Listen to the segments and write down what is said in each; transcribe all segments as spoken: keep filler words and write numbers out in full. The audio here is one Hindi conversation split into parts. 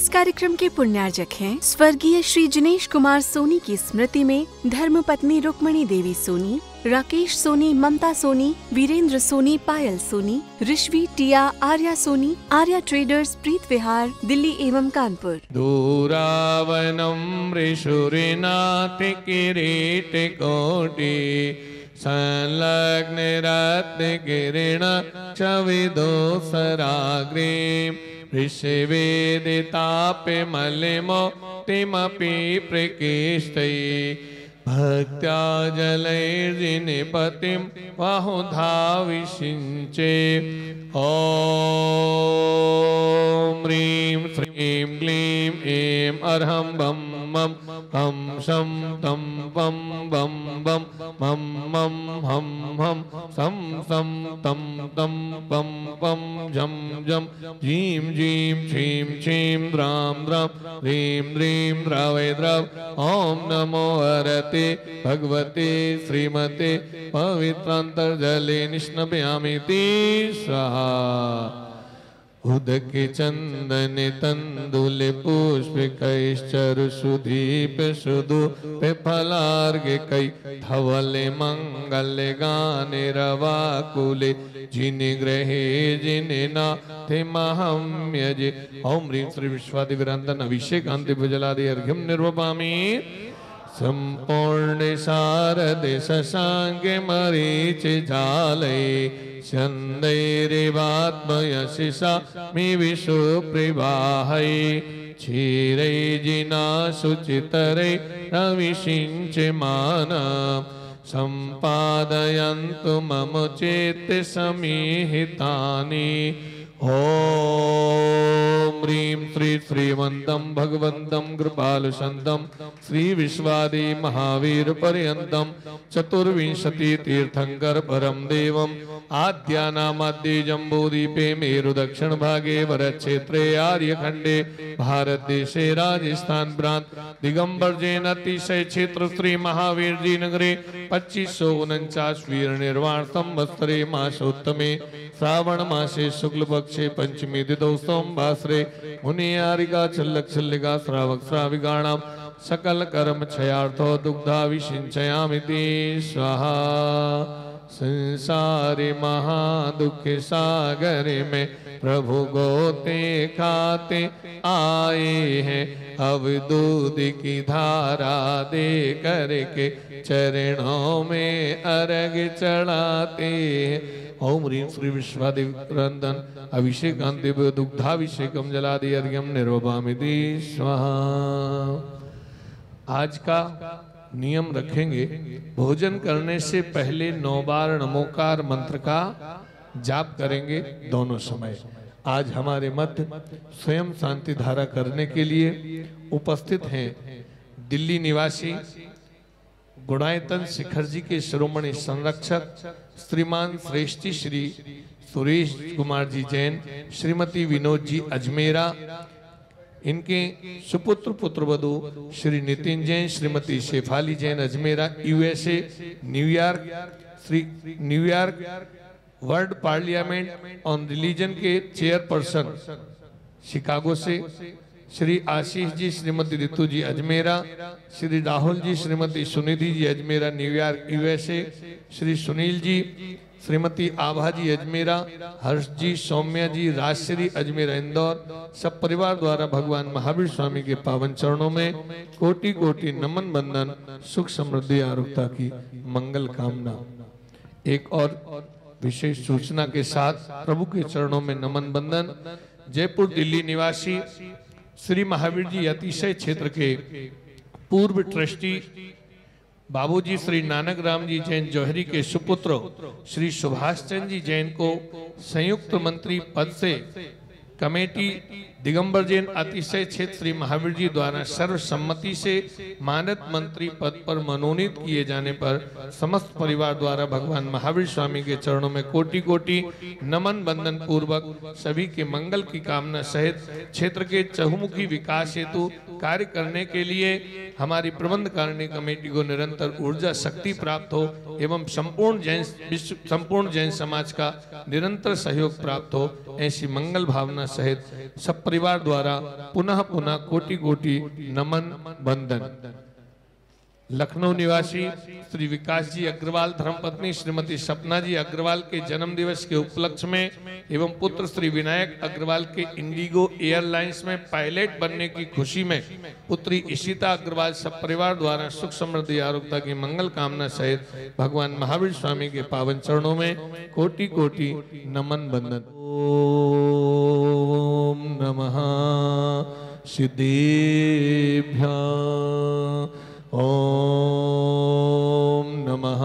इस कार्यक्रम के पुण्यार्जक हैं स्वर्गीय श्री जिनेश कुमार सोनी की स्मृति में धर्मपत्नी रुक्मणी देवी सोनी, राकेश सोनी, ममता सोनी, वीरेंद्र सोनी, पायल सोनी, ऋषि, टिया, आर्या सोनी, आर्या ट्रेडर्स, प्रीत विहार, दिल्ली एवं कानपुर। दूरावनम ऋषुरिनाथ किरीट कोटि संलग्न रत्न किरण चविदो सराग्रीम ऋषिवेदितापे मलिमोक्तिमपि प्रकृष्टै भक्त्या जलैर्जिनिपतिं बहुधा विषिञ्चे। ॐ ह्रीं श्रीं क्लीं ऐं अर्हं बं मं हं शं तं पं बं बं मं मं हं हं सं सं तं तं पं पं झं झं जीं जीं छीं छीं द्रां द्रां ह्रीं ह्रीं द्रावै द्राव। ॐ नमो हरते भगवते श्रीमते पवित्रान्तर्जले निष्णपयामि स्वाहा। उदके चंदन तंदुल पुष्प कैश्चरु सुधीप सुधूप फलार्घ्य कै धवले मंगल गाने रवाकुले जिन ग्रहे जिन नाथे महम्यजे। ओम ह्रीं श्री विश्वादिविरंदन अभिषेकांति भुजलादि अर्घ्यम निर्वपामि। संपूर्ण शारद शशांक मरीच झालय छंदैरिवात्मयशिषा मि विशुप्रवाहै क्षीरै जिना शुचितरै रविषिञ्चमान सम्पादयन्तु मम चेत समीहितानि। ॐ ह्रीं श्री श्रीमन्तं भगवन्तं कृपालुसन्तं श्री विश्वादि महावीर पर्यन्तं चतुर्विंशति तीर्थंकर परम देवं आद्यानामाद्य जम्बूद्वीपे मेरु दक्षिण भागे वरक्षेत्रे आर्यखंडे भारत देशे राजस्थान प्रांत दिगंबर जैन अतिशय क्षेत्र श्री महावीर जी नगरे पच्चीस सौ उनचास वीर निर्वाण संवत्सरे मासोत्तमे श्रावण मासे शुक्ल पक्षे पंचमी तिथौ सोमवासरे मुनियारिका चल्लक चल्लिका श्रावक श्राविकाणां सकल कर्म क्षयार्थो दुग्धाभिषिञ्चयामि स्वाहा। संसारे महादुख सागर में प्रभु गोते खाते आए हैं, अब दूध की धारा दे करके चरणों में अर्घ चढ़ाते हैं। ओम ह्रीं श्री विश्वादिवरंदन अभिषेकांति दुग्धाभिषेकम जलादि अर्घ्यम निर्वपामि स्वाहा। आज का नियम रखेंगे, भोजन करने से पहले नौ बार नमोकार मंत्र का जाप करेंगे दोनों समय। आज हमारे मध्य स्वयं शांति धारा करने के लिए उपस्थित हैं दिल्ली निवासी गुणायतन शिखर जी के शिरोमणि संरक्षक श्रीमान श्रेष्ठी श्री सुरेश कुमार जी जैन, श्रीमती विनोद जी अजमेरा, इनके सुपुत्र पुत्रवधु Shri Nitin Jain, Shrimati Shefali Jain Ajmera, USA New York, Shri New York world parliament on religion के चेयरपर्सन शिकागो से, श्री आशीष जी, श्रीमती रितु जी अजमेरा, श्री राहुल जी, श्रीमती सुनिधि जी अजमेरा न्यूयॉर्क यूएसए, श्री सुनील जी, श्रीमती आभा जी अजमेरा, हर्ष जी, सौम्या जी, राजश्री अजमेरा इंदौर, सब परिवार द्वारा भगवान महावीर स्वामी के पावन चरणों में कोटि कोटि नमन बंदन, सुख समृद्धि आरोग्यता की मंगल कामना। एक और विशेष सूचना के साथ प्रभु के चरणों में नमन बंदन। जयपुर दिल्ली निवासी श्री महावीर जी अतिशय क्षेत्र के पूर्व ट्रस्टी बाबूजी श्री नानक राम जी जैन जौहरी के सुपुत्र श्री सुभाष चंद्र जी जैन को संयुक्त मंत्री पद से कमेटी दिगंबर जैन अतिशय क्षेत्र श्री महावीर जी द्वारा सर्वसम्मति से मानद मंत्री पद पर मनोनीत किए जाने पर समस्त परिवार द्वारा भगवान महावीर स्वामी के चरणों में कोटि कोटि नमन बंदन पूर्वक सभी के मंगल की कामना सहित क्षेत्र के चहुमुखी विकास हेतु कार्य करने के लिए हमारी प्रबंध कारिणी कमेटी को निरंतर ऊर्जा शक्ति प्राप्त हो एवं संपूर्ण जैन विश्व संपूर्ण जैन समाज का निरंतर सहयोग प्राप्त हो, ऐसी मंगल भावना सहित सब परिवार द्वारा पुनः पुनः कोटि कोटि नमन बंदन। लखनऊ निवासी श्री विकास जी अग्रवाल धर्मपत्नी श्रीमती सपना जी अग्रवाल के जन्म दिवस के उपलक्ष्य में एवं पुत्र श्री विनायक अग्रवाल के इंडिगो एयरलाइंस में पायलट बनने की खुशी में पुत्री इशिता अग्रवाल सब परिवार द्वारा सुख समृद्धि आरोग्यता की मंगल कामना सहित भगवान महावीर स्वामी के पावन चरणों में कोटि कोटि नमन बंदन। ओम नमः सिद्धेभ्यः ओम नमः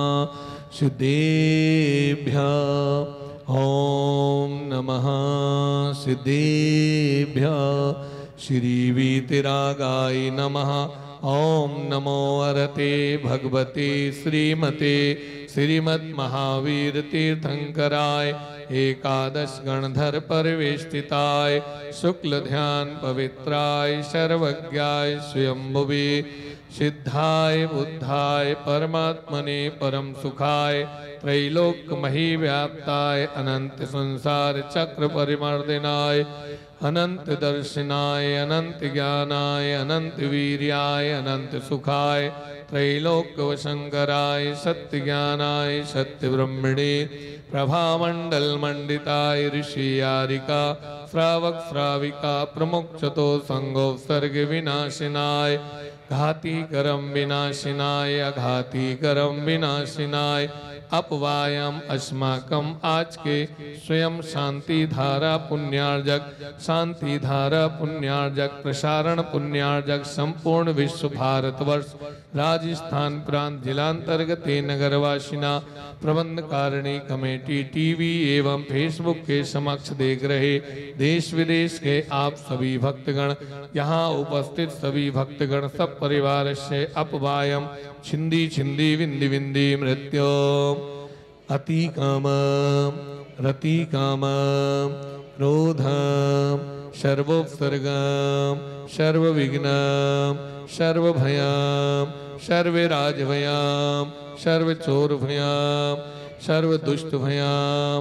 सिद्धेभ्यः ओम नमः सिद्धेभ्यः श्री वीतरागाय नमः। ओम नमो अरते भगवते श्रीमते श्रीमद् महावीर तीर्थंकराय एकादश गणधर परिवेष्टिताय शुक्ल ध्यान पवित्राय सर्वज्ञाय स्वयंभुवे सिद्धाय बुद्धाय परमात्मने परम सुखाय त्रैलोक्य मही व्याप्ताय अनंत संसार चक्र परिमर्दिनाय अनंत दर्शनाय अनंत ज्ञानाय अनंत वीर्याय अनंत सुखाय त्रैलोक्य वशंकराय सत्य ज्ञानाय सत्य ब्रह्मणे प्रभामंडल मंडिताय ऋषि यारिका श्रावक श्राविका प्रमुख चतो संगोत्सर्ग विनाशिनाय घाती करम विनाशिनाय अघाती करम विनाशिनाय अपवायम अस्माकम आज के स्वयं शांति धारा पुण्यार्जक शांति धारा पुण्यार्जक प्रसारण पुण्यार्जक संपूर्ण विश्व भारतवर्ष राजस्थान प्रांत जिलांतर्गत नगरवासिना प्रबंध कारिणी कमेटी टीवी एवं फेसबुक के समक्ष देख रहे देश विदेश के आप सभी भक्तगण यहाँ उपस्थित सभी भक्तगण सब परिवार से अपवायम छिंदी छिंदी विंदी विंदी मृत्यु अति काम रति काम क्रोध सर्वोपसर्गम सर्वविघ्नम सर्वभयम सर्वराजभयम सर्वचोरभयम सर्वदुष्टभयम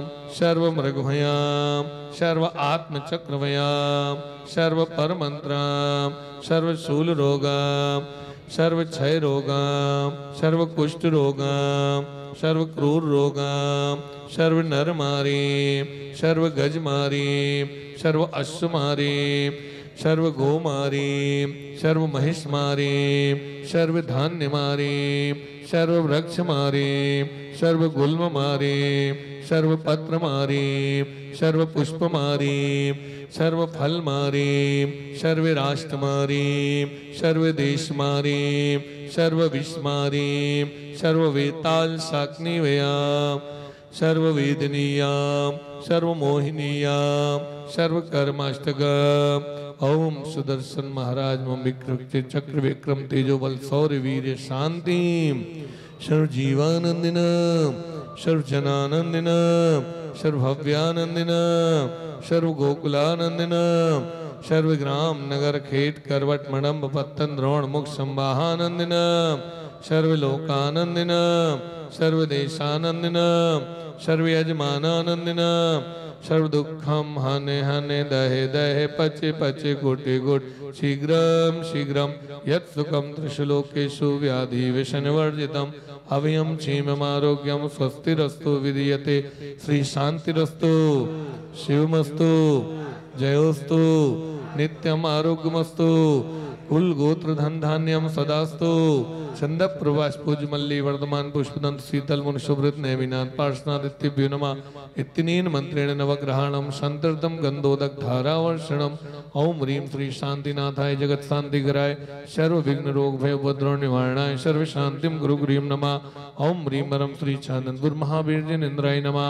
सर्वमृगभयम सर्व आत्मचक्रभयम सर्व परमंत्रम सर्वशूल रोगम सर्व क्षय रोगम सर्व कुष्ठ रोगम सर्व क्रूर रोगम सर्व नर मारी सर्व गज मारी सर्व अश्व मारी सर्व गो मारी सर्व महिष मारी सर्व धान्य मारी सर्व वृक्ष मारी सर्व गुल्म मारी सर्व पत्र मारी सर्व पुष्प मारी सर्व फल मारी सर्व राष्ट्र मारी सर्व देश मारी सर्व विष मारी सर्व वेताल साग्नि व्याम सर्व वेदनीयाम सर्व मोहिनीयाम सर्व कर्माष्टकम। ओम सुदर्शन महाराज मम विकृत चक्र विक्रम तेजो बल सौर्य वीर शांति सर्व जीवानंदिन सर्व जनानंदिन सर्व भव्यानंदिन सर्व गोकुलानंदिन सर्व ग्राम नगर खेत करवट मडम्ब पत्तन द्रोण मुख संवाहानंदिन सर्व लोकानंदिन सर्व देशानंदिन सर्व यजमानानंदिन सर्व दुखम हने हने दहे दहे पचे पचे गोटे गोट शीघ्रम शीघ्रम यत् सुखम त्रिशलोकेषु व्याधि विषणवर्जितम अभयम क्षेममारोग्यम स्वस्तिरस्तु विधीयते श्री शांतिरस्तु शिवमस्तु जयोस्तु नित्यम आरोग्यमस्तु कुल गोत्र धन धान्यम सदास्तु छंद प्रवास पूज मल्ली वर्धमान पुष्पदंत शीतल मुन शुभृत नैमिनाथ पार्श्वनादित्यभ्यो नमः इत्यनेन मंत्रेण नवग्रहाणम संतर्तम गंधोदक धारावर्षणम ओम ह्रीं श्री शांतिनाथाय जगत शांतिकराय सर्व विघ्न रोग भय उपद्रव निवारणाय सर्व शांतिम गुरु गुरुम नमः ओम ह्रीं परम श्री चानंदपुर महावीर इंद्राय नमः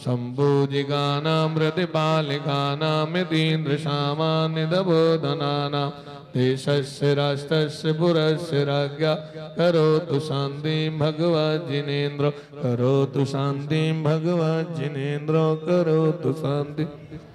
संभोजिगानां प्रतिपालिकानां यतीन्द्र सामान्य दबोधनानां देशस्य राष्ट्रस्य पुरस्य राज्ञा करोतु शांतिं भगवत् जिनेन्द्र करोतु शांतिं भगवत् जिनेन्द्र करोतु शांति।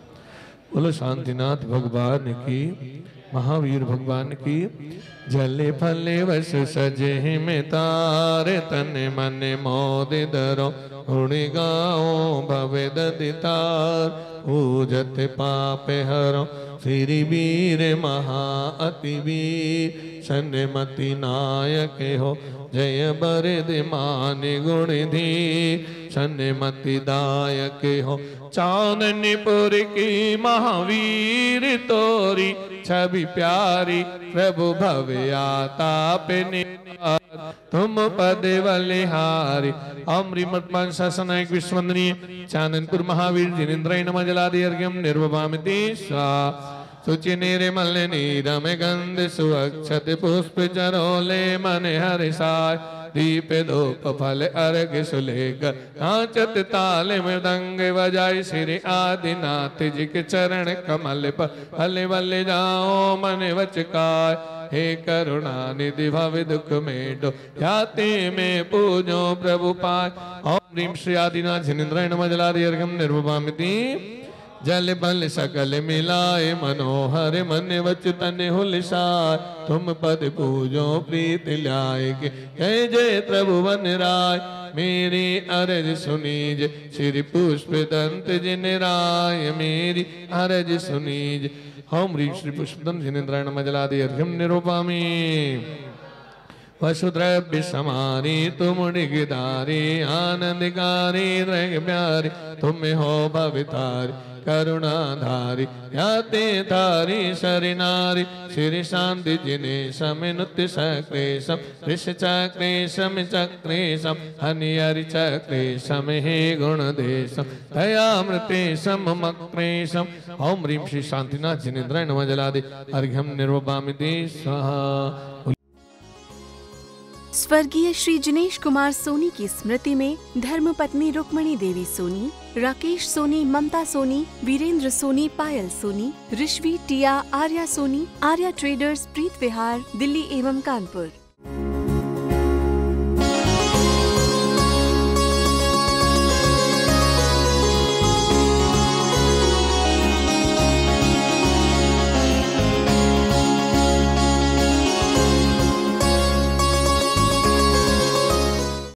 बोलो शांतिनाथ भगवान की महावीर भगवान की। जले फले वश सजे में तारे तने मने मोदे दरो गुण गाओ भवे ददितार पूजत पापे हरो श्री वीर महा अति वीर सन्मति नायक हो जय बरद मान गुण धीर सन्मति दायक हो चांदनीपुर की महावीर तोरी छवि प्यारी प्रभु भव्याताप निवार तुम पद बलिहारी अमृत मतमान शासनायक विश्ववंदनीय चांदनपुर महावीर जिनेन्द्र नम जलादि अर्घ्यम निर्वभामिति स्वा सुचि निर्मल नीरम गंध सुअक्षत पुष्प चरोले मन हरिसाय दीप धूप फल अर्घ सुलेख नाचत ताल मृदंग बजाय श्री आदिनाथ जी के चरण कमल पर हले बल जाओ मन वचकाय हे करुणा निधि भव दुख मेटो ख्याति में पूजो प्रभु पाय ओम ह्रीं श्री आदिनाथ जिनेन्द्र नम जलादि अर्घ्यम निर्वभामिति जल बल सकल मिलाए मनोहर मन वच तन हुलसाय तुम पद पूजो प्रीत लाए के जय जय प्रभु वन राय मेरी अरज सुनीज श्री पुष्प दंत जिन राय मेरी अरज सुनीज ओम ह्रीं श्री पुष्पदंत जिनेन्द्राय नमः जलादि अर्घ्यम निरूपामि वसुद्रव्य समारी तुम गिदारी आनंदकारी रंग प्यारी तुम हो भवितारी करुणाधारी याते धारी शरिनारी श्री शांति जिने समिनुत सक्रेशम ऋष चक्रेशम चक्रेशम हनियरि चक्रेशम हे गुण देशम दयामृतेशम मक्रेशम ओम ह्रीं श्री शांतिनाथ जिनेन्द्राय नमः जलादि अर्घ्यम निर्वभामिति स्वाहा। स्वर्गीय श्री जिनेश कुमार सोनी की स्मृति में धर्मपत्नी रुक्मणी देवी सोनी, राकेश सोनी, ममता सोनी, वीरेंद्र सोनी, पायल सोनी, ऋषवी, टिया, आर्या सोनी, आर्या ट्रेडर्स, प्रीत विहार, दिल्ली एवं कानपुर।